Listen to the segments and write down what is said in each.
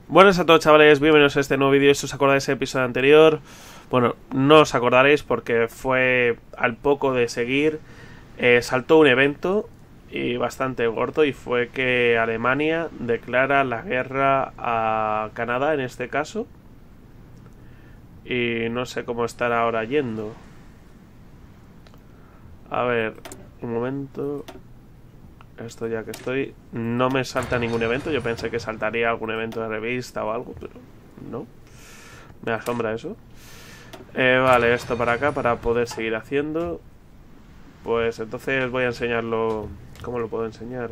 Buenas a todos, chavales, bienvenidos a este nuevo vídeo. Si os acordáis del episodio anterior, bueno, no os acordaréis porque fue al poco de seguir, saltó un evento y bastante gordo, y fue que Alemania declara la guerra a Canadá en este caso, y no sé cómo estará ahora yendo. A ver, un momento. Esto ya que estoy, no me salta ningún evento. Yo pensé que saltaría algún evento de revista o algo, pero no. Me asombra eso. Vale, esto para acá para poder seguir haciendo. Pues entonces voy a enseñarlo. ¿Cómo lo puedo enseñar?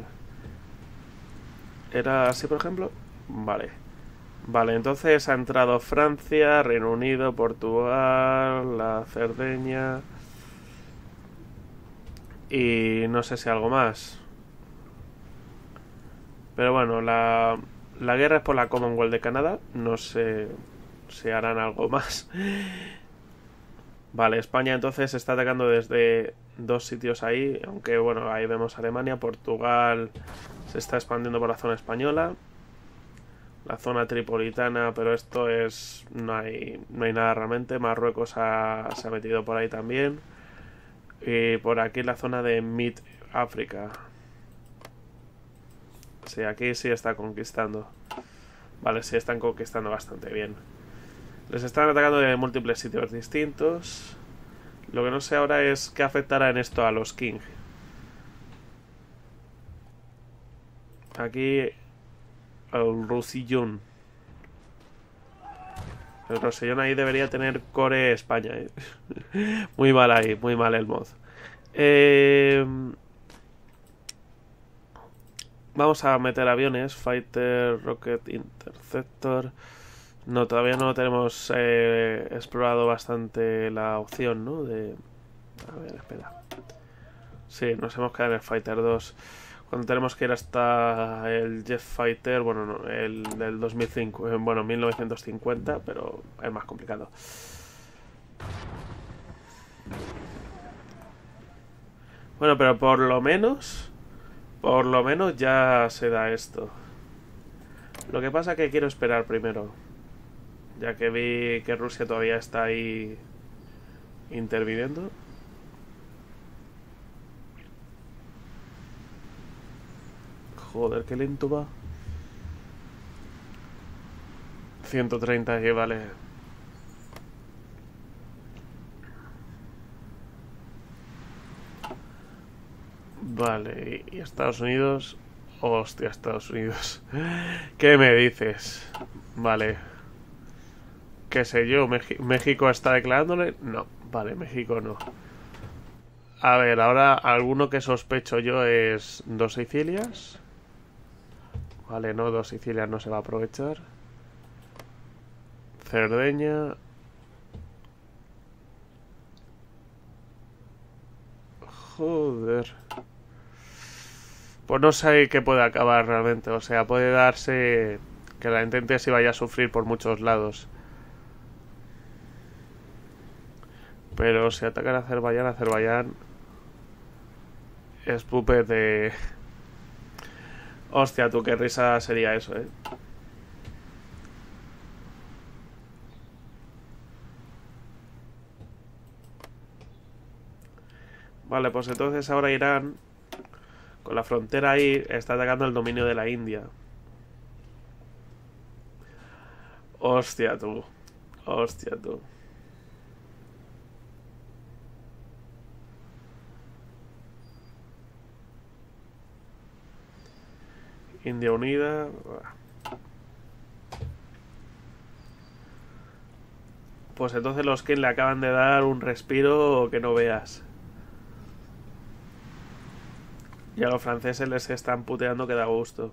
¿Era así, por ejemplo? Vale. Vale, entonces ha entrado Francia, Reino Unido, Portugal, la Cerdeña y no sé si algo más. Pero bueno, la guerra es por la Commonwealth de Canadá. No sé si harán algo más. Vale, España entonces está atacando desde dos sitios ahí. Aunque bueno, ahí vemos Alemania. Portugal se está expandiendo por la zona española, la zona tripolitana, pero esto es... No hay nada realmente. Marruecos se ha metido por ahí también. Y por aquí la zona de Mid África. Sí, aquí sí está conquistando. Vale, sí están conquistando bastante bien. Les están atacando de múltiples sitios distintos. Lo que no sé ahora es qué afectará en esto a los King. Aquí el Roussillon. El Roussillon ahí debería tener core España. Muy mal ahí, muy mal el mod. Vamos a meter aviones. Fighter, Rocket, Interceptor. No, todavía no tenemos explorado bastante la opción, ¿no? A ver, espera. Sí, nos hemos quedado en el Fighter 2. Cuando tenemos que ir hasta el Jet Fighter, bueno, no, el del 2005. Bueno, 1950, pero es más complicado. Bueno, pero por lo menos ya se da esto. Lo que pasa es que quiero esperar primero, ya que vi que Rusia todavía está ahí interviniendo. Joder, qué lento va. 130 aquí, vale. Vale, y Estados Unidos. Hostia, Estados Unidos. ¿Qué me dices? Vale. ¿Qué sé yo? ¿México está declarándole? No, vale, México no. A ver, ahora alguno que sospecho yo es dos Sicilias. Vale, no, dos Sicilias no se va a aprovechar. Cerdeña. Joder. Pues no sé qué puede acabar realmente. O sea, puede darse que la Entente sí vaya a sufrir por muchos lados. Pero si atacan a Azerbaiyán es puppet de... Hostia, tú, qué risa sería eso, ¿eh? Vale, pues entonces ahora Irán, con la frontera ahí, está atacando el dominio de la India. Hostia, tú. Hostia, tú. India Unida. Pues entonces los que le acaban de dar un respiro que no veas. Y a los franceses les están puteando que da gusto.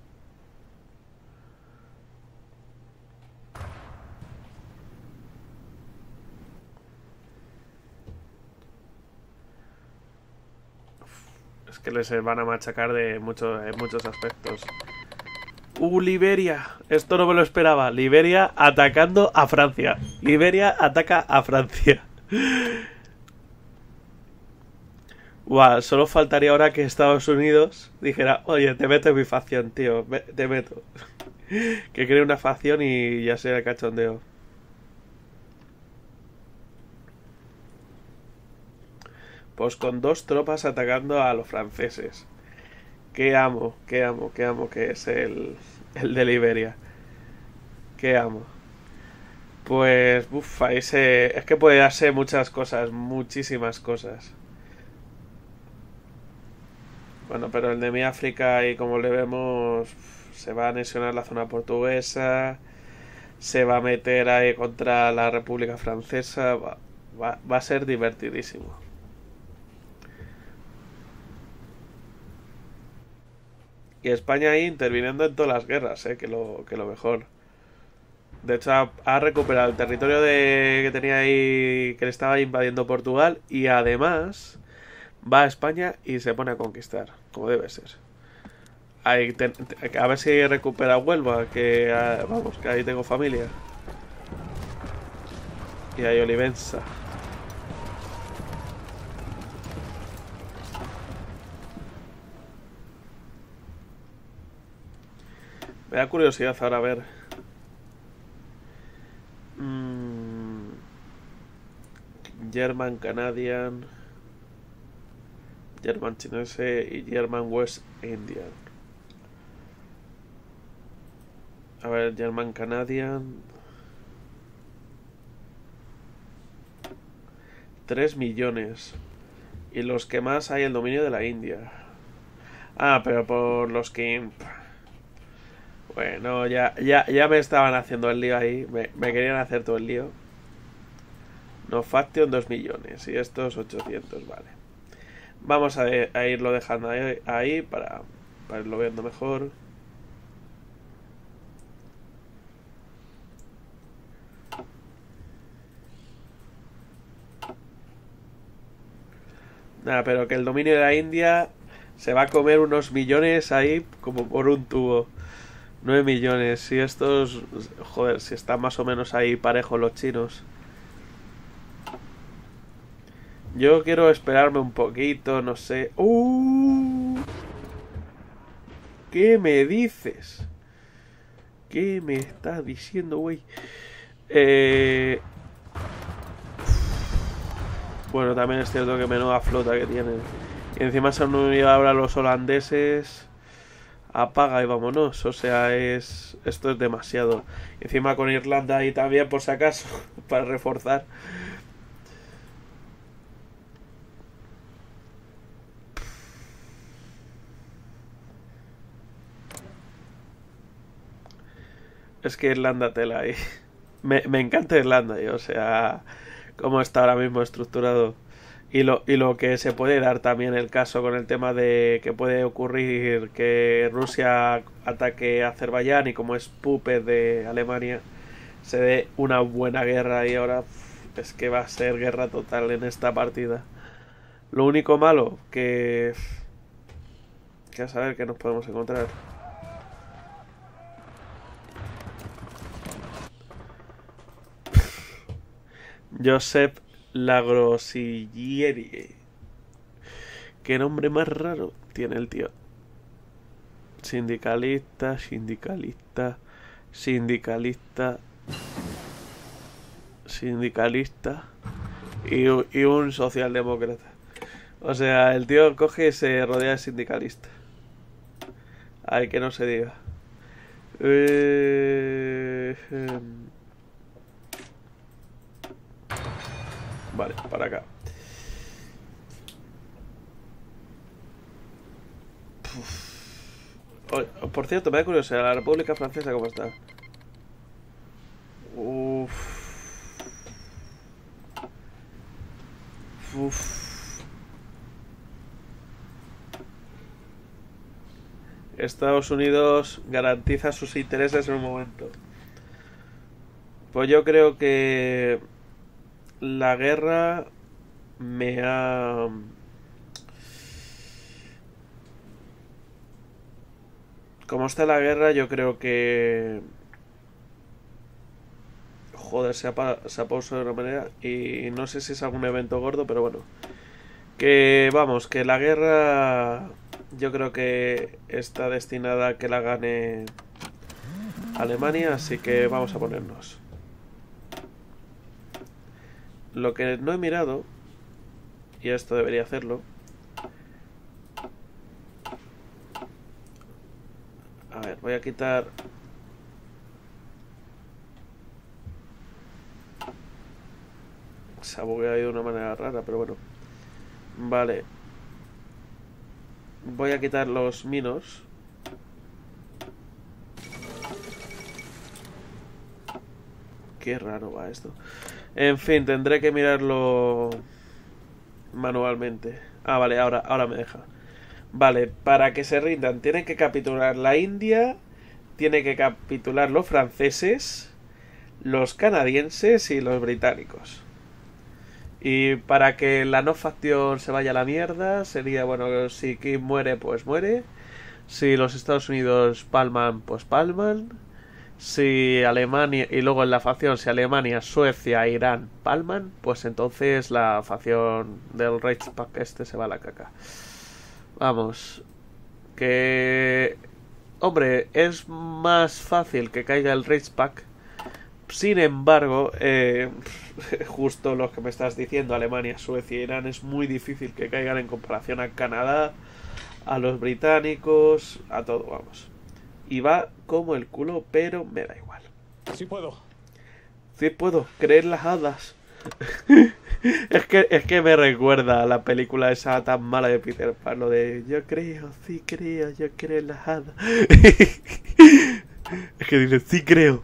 Es que les van a machacar en muchos aspectos. Liberia. Esto no me lo esperaba. Liberia atacando a Francia. Liberia ataca a Francia. Guau, solo faltaría ahora que Estados Unidos dijera: oye, te meto en mi facción, tío. Te meto. Que cree una facción y ya sea el cachondeo. Pues con 2 tropas atacando a los franceses. Qué amo, qué amo, qué amo que es el de Liberia. Qué amo. Pues, uff, ahí es que puede darse muchas cosas, muchísimas cosas. Bueno, pero el de mi África, y como le vemos, se va a anexionar la zona portuguesa, se va a meter ahí contra la República Francesa, va a ser divertidísimo. Y España ahí interviniendo en todas las guerras, que lo mejor. De hecho, ha recuperado el territorio que tenía ahí, que le estaba invadiendo Portugal, y además va a España y se pone a conquistar, como debe ser. Ahí a ver si recupera Huelva, que vamos, que ahí tengo familia. Y ahí Olivenza. Me da curiosidad ahora ver. German Canadian, German Chinese y German West Indian. A ver, German Canadian. 3 millones. Y los que más hay el dominio de la India. Ah, pero por los que... Bueno, ya me estaban haciendo el lío ahí. Me querían hacer todo el lío. No Faction 2 millones. Y estos 800, vale. Vamos a irlo dejando ahí para irlo viendo mejor. Nada, pero que el dominio de la India se va a comer unos millones ahí como por un tubo. 9 millones. Si estos... Joder, si están más o menos ahí parejos los chinos. Yo quiero esperarme un poquito, no sé. ¿Qué me dices? ¿Qué me estás diciendo, güey? Bueno, también es cierto que menuda flota que tienen. Y encima se han unido ahora los holandeses. Apaga y vámonos. O sea, esto es demasiado. Y encima con Irlanda ahí también, por si acaso, para reforzar. Es que Irlanda tela ahí. Me encanta Irlanda, o sea, cómo está ahora mismo estructurado. Y lo que se puede dar también el caso con el tema de que puede ocurrir que Rusia ataque a Azerbaiyán y como es puppet de Alemania, se dé una buena guerra y ahora es que va a ser guerra total en esta partida. Lo único malo que a saber qué nos podemos encontrar. Josep Lagrosillieri. Qué nombre más raro tiene el tío. Sindicalista, sindicalista, sindicalista, sindicalista y un socialdemócrata. O sea, el tío coge y se rodea de sindicalista. Ay, que no se diga. Vale, para acá. Por cierto, me da curiosidad, la República Francesa, ¿cómo está? Estados Unidos garantiza sus intereses en un momento. Pues yo creo que la guerra me ha... Como está la guerra, yo creo que... Joder, se ha pausado de una manera. Y no sé si es algún evento gordo, pero bueno. Que vamos, que la guerra... Yo creo que está destinada a que la gane Alemania, así que vamos a ponernos. Lo que no he mirado, y esto debería hacerlo. A ver, voy a quitar... Se ha bugueado de una manera rara, pero bueno. Vale. Voy a quitar los minos. Qué raro va esto. En fin, tendré que mirarlo manualmente. Ah, vale, ahora me deja. Vale, para que se rindan, tienen que capitular la India, tienen que capitular los franceses, los canadienses y los británicos. Y para que la no facción se vaya a la mierda, sería, bueno, si Kim muere, pues muere. Si los Estados Unidos palman, pues palman. Si Alemania, y luego en la facción, si Alemania, Suecia e Irán palman, pues entonces la facción del Reichspakt este se va a la caca. Vamos, que... Hombre, es más fácil que caiga el Reichspakt. Sin embargo, justo lo que me estás diciendo, Alemania, Suecia e Irán, es muy difícil que caigan en comparación a Canadá, a los británicos, a todo, vamos. Y va como el culo, pero me da igual. Sí puedo. Sí puedo, creer las hadas. Es que me recuerda a la película esa tan mala de Peter Pan, lo de yo creo, sí creo, yo creo en las hadas. Es que dice, sí creo.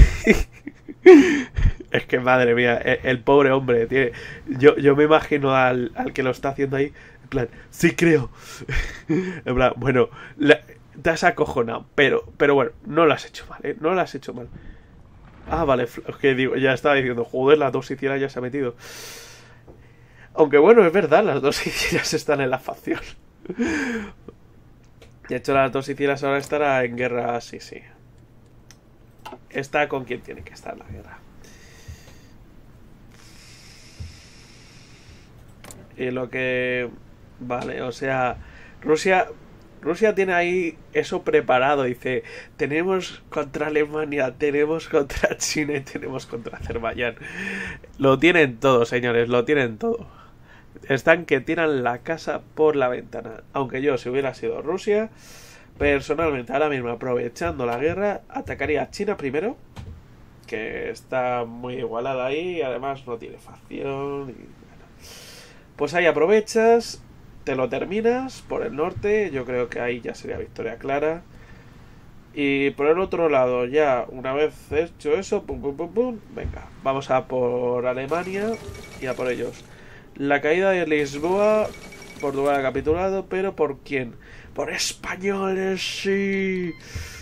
Es que madre mía, el pobre hombre tiene... Yo me imagino al que lo está haciendo ahí, en plan, sí creo. En plan, bueno, te has acojonado, pero bueno, no lo has hecho mal, no lo has hecho mal. Ah, vale, es que digo, ya estaba diciendo, joder, las dos Sicilias ya se ha metido. Aunque bueno, es verdad, las dos Sicilias están en la facción. De hecho, las dos Sicilias ahora estará en guerra, sí. Está con quien tiene que estar en la guerra. Y lo que... Vale, o sea, Rusia tiene ahí eso preparado. Dice, tenemos contra Alemania, tenemos contra China y tenemos contra Azerbaiyán. Lo tienen todo, señores, lo tienen todo. Están que tiran la casa por la ventana. Aunque yo, si hubiera sido Rusia, personalmente, ahora mismo, aprovechando la guerra, atacaría a China primero, que está muy igualada ahí, y además no tiene facción. Y, bueno, pues ahí aprovechas, te lo terminas por el norte, yo creo que ahí ya sería victoria clara. Y por el otro lado, ya una vez hecho eso, pum, venga, vamos a por Alemania y a por ellos. La caída de Lisboa, Portugal ha capitulado, pero ¿por quién? Por españoles, sí.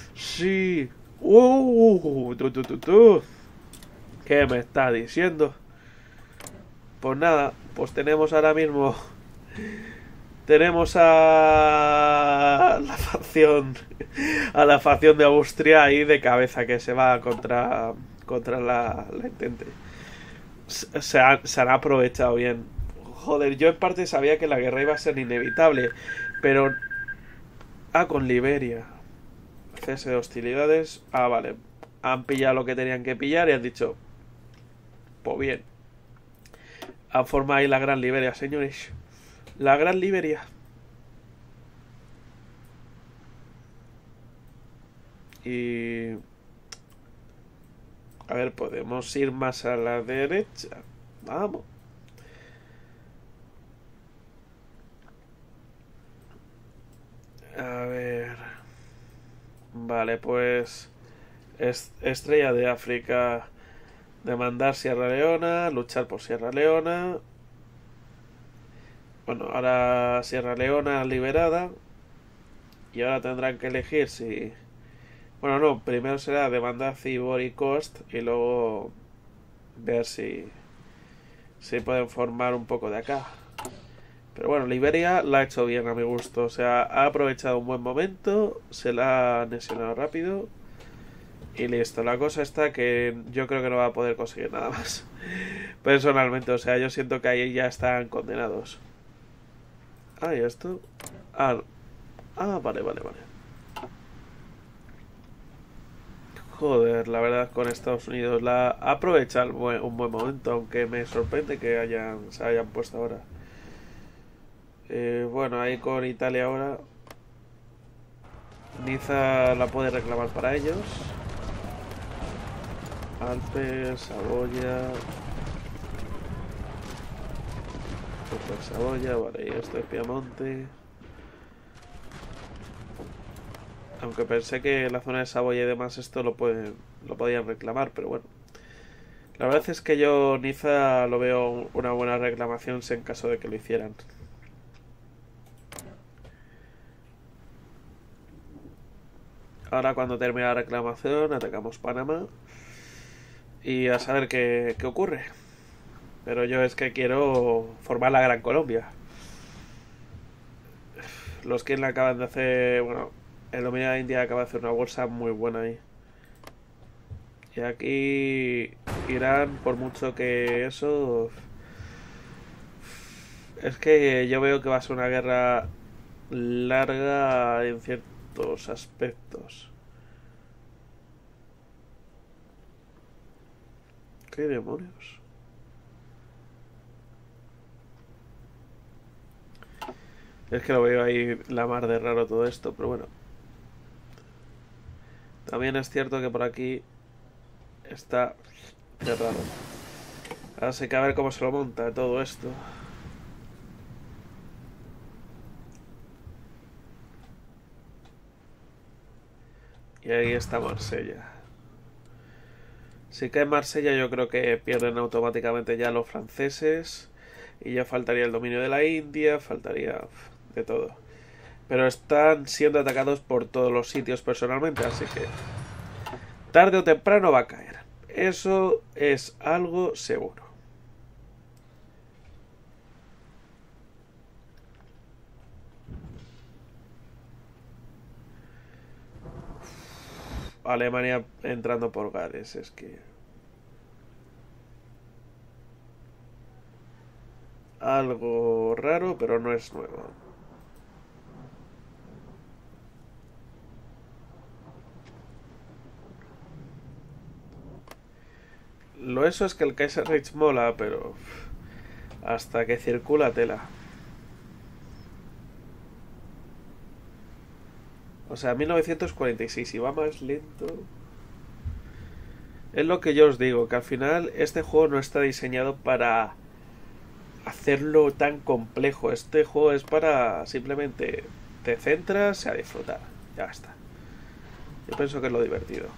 ¿Qué me está diciendo? Pues nada, pues tenemos ahora mismo... Tenemos a la facción de Austria ahí de cabeza que se va contra la Entente. Se han aprovechado bien. Joder, yo en parte sabía que la guerra iba a ser inevitable, pero... Ah, con Liberia. Cese de hostilidades. Ah, vale. Han pillado lo que tenían que pillar y han dicho... Pues bien. Han formado ahí la Gran Liberia, señores. La Gran Liberia. Y... A ver, podemos ir más a la derecha. Vamos. A ver... Vale, pues... Estrella de África... Demandar Sierra Leona, luchar por Sierra Leona. Bueno, ahora Sierra Leona liberada. Y ahora tendrán que elegir si... Bueno, no, primero será demandar Ivory Coast y luego ver si pueden formar un poco de acá. Pero bueno, Liberia la ha hecho bien a mi gusto. O sea, ha aprovechado un buen momento, se la ha anexionado rápido y listo. La cosa está que yo creo que no va a poder conseguir nada más. Personalmente, o sea, yo siento que ahí ya están condenados. Ah, ¿y esto? Vale. Joder, la verdad con Estados Unidos la ha aprovechado un buen momento, aunque me sorprende que se hayan puesto ahora. Bueno, ahí con Italia ahora. Niza la puede reclamar para ellos. Alpes, Saboya. Super Saboya, vale, y esto es Piamonte. Aunque pensé que la zona de Saboya y demás esto lo podían reclamar, pero bueno. La verdad es que yo Niza lo veo una buena reclamación si en caso de que lo hicieran. Ahora cuando termine la reclamación atacamos Panamá y a saber qué ocurre. Pero yo es que quiero formar la Gran Colombia. Los que la acaban de hacer, bueno, el dominio de India acaba de hacer una bolsa muy buena ahí. Y aquí Irán, por mucho que eso, es que yo veo que va a ser una guerra larga en ciertos aspectos. ¿Qué demonios? Es que lo veo ahí la mar de raro todo esto, pero bueno. También es cierto que por aquí está cerrado. Así que a ver cómo se lo monta todo esto. Y ahí está Marsella. Si cae Marsella yo creo que pierden automáticamente ya los franceses. Y ya faltaría el dominio de la India, faltaría de todo. Pero están siendo atacados por todos los sitios personalmente, así que tarde o temprano va a caer. Eso es algo seguro. Alemania entrando por Gales, es que... algo raro, pero no es nuevo. Lo eso es que el Kaiserreich mola, pero... hasta que circula tela. O sea, 1946 y va más lento. Es lo que yo os digo, que al final este juego no está diseñado para hacerlo tan complejo. Este juego es para simplemente te centras y a disfrutar. Ya está. Yo pienso que es lo divertido.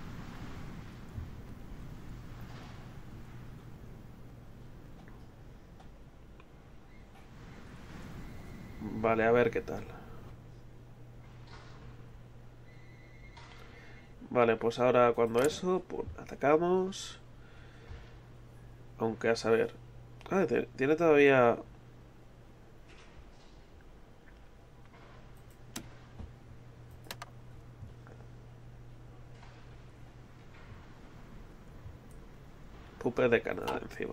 Vale, a ver qué tal. Vale, pues ahora cuando eso, pum, atacamos. Aunque a saber. Ah, tiene todavía... Pupe de Canadá encima.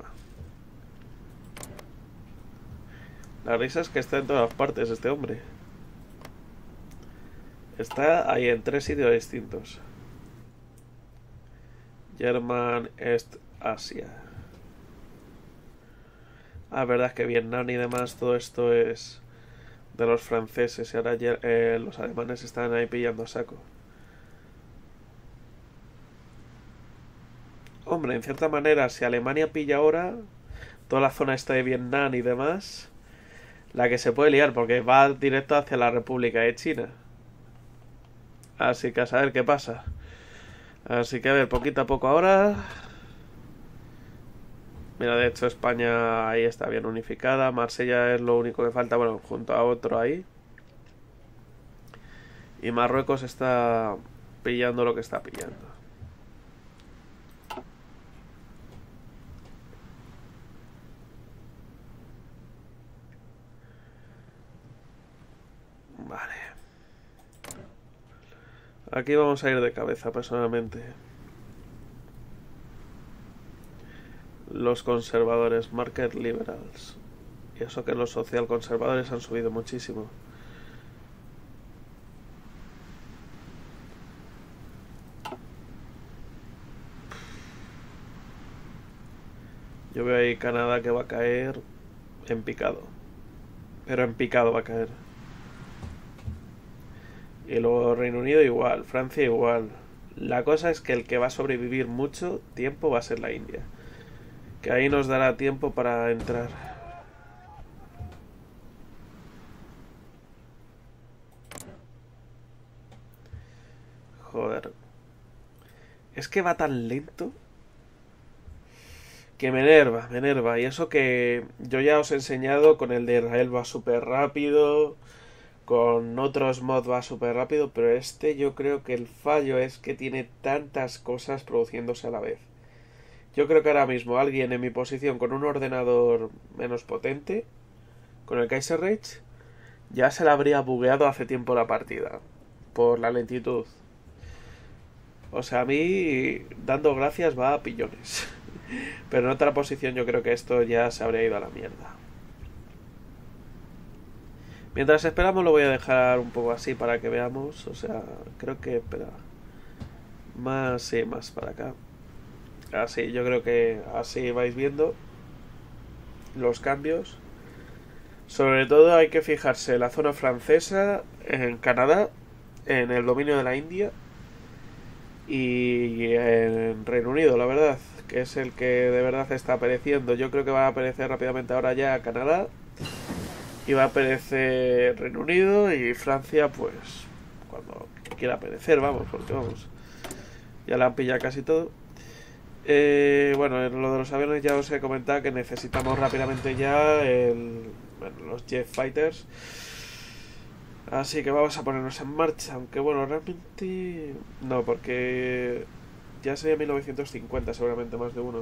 La risa es que está en todas partes este hombre. Está ahí en 3 sitios distintos. German East Asia. Ah, verdad es que Vietnam y demás, todo esto es de los franceses y ahora los alemanes están ahí pillando a saco. Hombre, en cierta manera, si Alemania pilla ahora toda la zona esta de Vietnam y demás, la que se puede liar porque va directo hacia la República de China. Así que a saber qué pasa. Así que a ver, poquito a poco ahora. Mira, de hecho España ahí está bien unificada. Marsella es lo único que falta, bueno, junto a otro ahí. Y Marruecos está pillando lo que está pillando. Vale. Aquí vamos a ir de cabeza personalmente. Los conservadores, market liberals. Y eso que los social conservadores han subido muchísimo. Yo veo ahí Canadá que va a caer en picado. Pero en picado va a caer. Y luego Reino Unido igual, Francia igual. La cosa es que el que va a sobrevivir mucho tiempo va a ser la India. Que ahí nos dará tiempo para entrar. Joder. Es que va tan lento que me enerva, me enerva. Y eso que yo ya os he enseñado, con el de Israel va súper rápido, con otros mods va súper rápido, pero este yo creo que el fallo es que tiene tantas cosas produciéndose a la vez. Yo creo que ahora mismo alguien en mi posición con un ordenador menos potente, con el Kaiser Rage, ya se le habría bugueado hace tiempo la partida, por la lentitud. O sea, a mí, dando gracias, va a pillones. Pero en otra posición yo creo que esto ya se habría ido a la mierda. Mientras esperamos lo voy a dejar un poco así para que veamos. O sea, creo que... Espera. Más, sí, más para acá. Así, yo creo que así vais viendo los cambios. Sobre todo hay que fijarse en la zona francesa, en Canadá, en el dominio de la India y en Reino Unido, la verdad, que es el que de verdad está apareciendo. Yo creo que va a aparecer rápidamente ahora ya Canadá y va a aparecer Reino Unido y Francia, pues cuando quiera aparecer, vamos, porque vamos, ya la han pillado casi todo. Bueno, en lo de los aviones ya os he comentado que necesitamos rápidamente ya los Jet Fighters. Así que vamos a ponernos en marcha. Aunque bueno, realmente no, porque ya sería 1950 seguramente más de uno.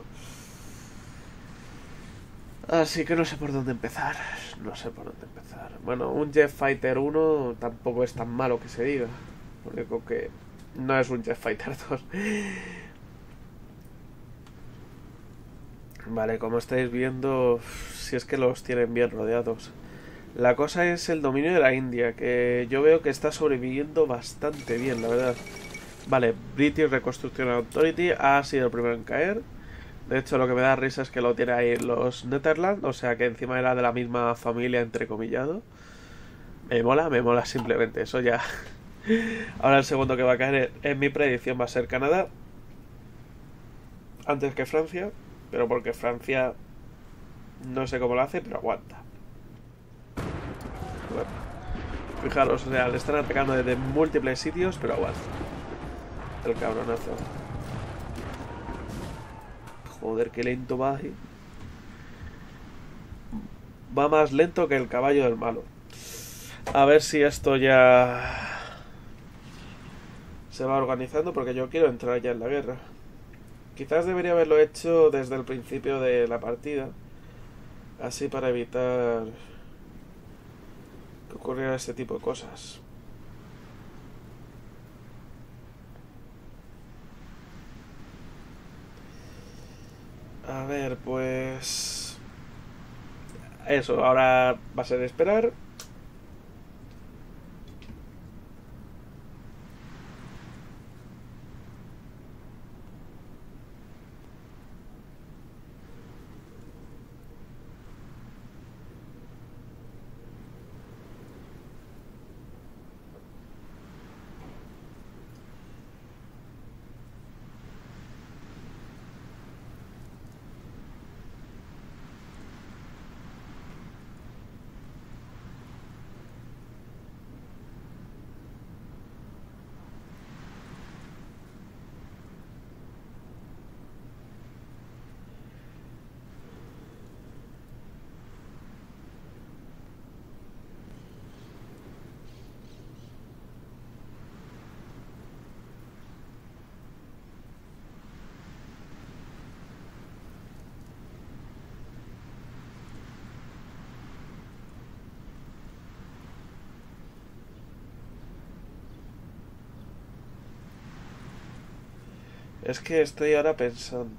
Así que no sé por dónde empezar. No sé por dónde empezar. Bueno, un Jet Fighter 1 tampoco es tan malo que se diga. Lo único que no es un Jet Fighter 2. Vale, como estáis viendo, si es que los tienen bien rodeados. La cosa es el dominio de la India, que yo veo que está sobreviviendo bastante bien, la verdad. Vale, British Reconstruction Authority ha sido el primero en caer. De hecho, lo que me da risa es que lo tiene ahí los Netherlands, o sea que encima era de la misma familia, entrecomillado. Me mola simplemente, eso ya. Ahora el segundo que va a caer en mi predicción va a ser Canadá. Antes que Francia, pero porque Francia no sé cómo lo hace, pero aguanta. Bueno, fijaros, o sea, le están atacando desde múltiples sitios, pero aguanta. El cabronazo. Joder, qué lento va. Va más lento que el caballo del malo. A ver si esto ya se va organizando, porque yo quiero entrar ya en la guerra. Quizás debería haberlo hecho desde el principio de la partida, así para evitar que ocurriera este tipo de cosas. A ver, pues... Eso, ahora va a ser esperar. Es que estoy ahora pensando.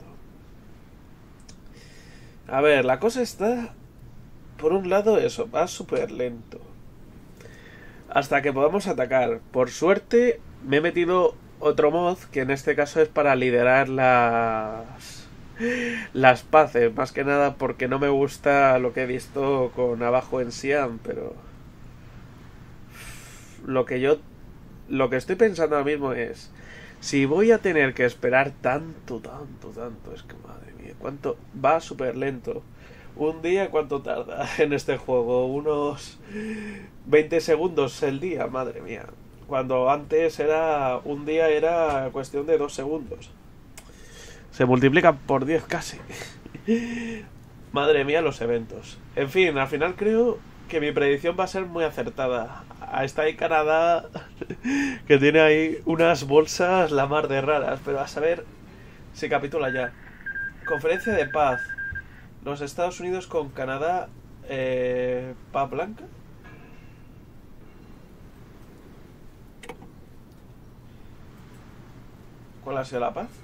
A ver, la cosa está... Por un lado eso, va súper lento. Hasta que podamos atacar. Por suerte me he metido otro mod, que en este caso es para liderar las paces, más que nada porque no me gusta lo que he visto con abajo en Siam, pero lo que yo lo que estoy pensando ahora mismo es si voy a tener que esperar tanto, es que madre mía, cuánto va súper lento. Un día, ¿cuánto tarda en este juego? Unos 20 segundos el día, madre mía. Cuando antes era un día era cuestión de 2 segundos. Se multiplican por 10 casi. Madre mía, los eventos. En fin, al final creo que mi predicción va a ser muy acertada. Está ahí Canadá, que tiene ahí unas bolsas la mar de raras, pero a saber si capitula ya. Conferencia de paz. Los Estados Unidos con Canadá. ¿Paz blanca? ¿Cuál ha sido la paz?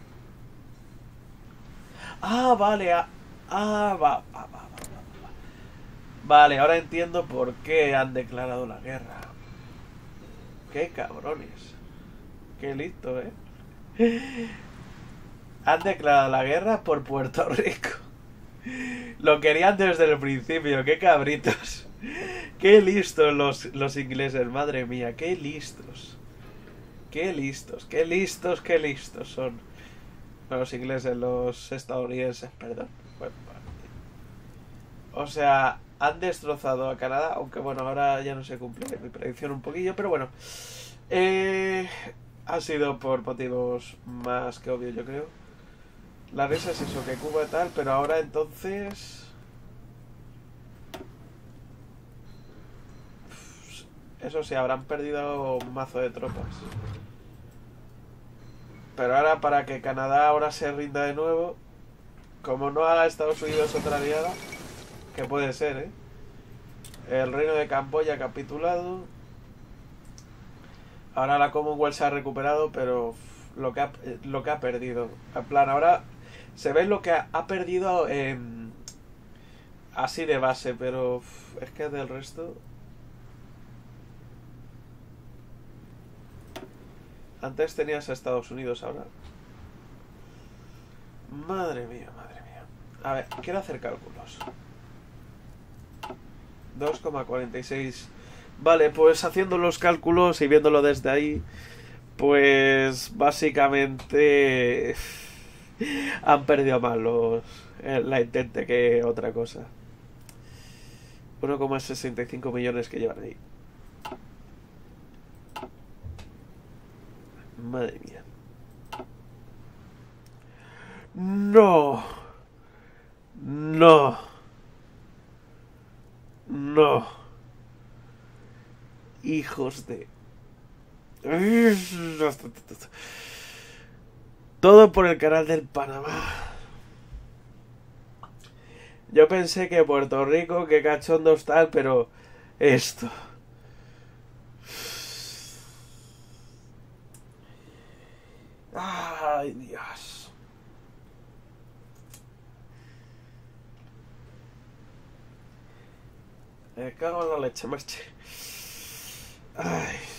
Ah, vale. Va. Vale, ahora entiendo por qué han declarado la guerra. Qué cabrones. Qué listo, Han declarado la guerra por Puerto Rico. Lo querían desde el principio, qué cabritos. Qué listos los ingleses, madre mía, qué listos. Qué listos son. No, los ingleses, los estadounidenses, perdón. Bueno, o sea, han destrozado a Canadá, aunque bueno, ahora ya no se cumple mi predicción un poquillo, pero bueno. Ha sido por motivos más que obvios, yo creo. La risa es eso, que Cuba tal, pero ahora entonces... Eso sí, habrán perdido un mazo de tropas. Pero ahora para que Canadá ahora se rinda de nuevo, como no haga Estados Unidos otra aliada, que puede ser, el reino de Camboya ha capitulado. Ahora la Commonwealth se ha recuperado, pero lo que ha perdido. En plan, ahora se ve lo que ha perdido así de base, pero es que del resto... Antes tenías a Estados Unidos, ahora... Madre mía. A ver, quiero hacer cálculos. 2,46. Vale, pues haciendo los cálculos y viéndolo desde ahí, pues básicamente han perdido más la Entente que otra cosa. 1,65 millones que llevan ahí. Madre mía. No. Hijos de... Todo por el canal del Panamá. Yo pensé que Puerto Rico, que cachondos tal, pero... Esto... Ay, Dios. Me cago en la leche, marche. Ay.